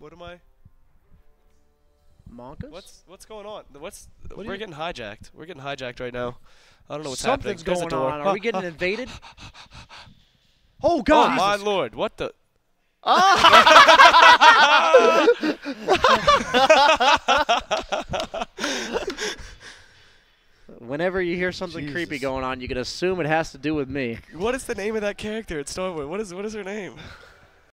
What am I? Monkas? What's going on? We're getting hijacked. We're getting hijacked right now. I don't know what's Something's happening. Something's going on. Are we getting invaded? Oh God! Oh my Lord! What the? Whenever you hear something creepy going on, you can assume it has to do with me. What is the name of that character at Starwood? What is her name?